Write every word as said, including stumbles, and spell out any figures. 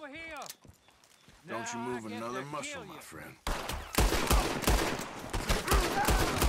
over here. Don't you Now move I get another to muscle, kill my you. friend.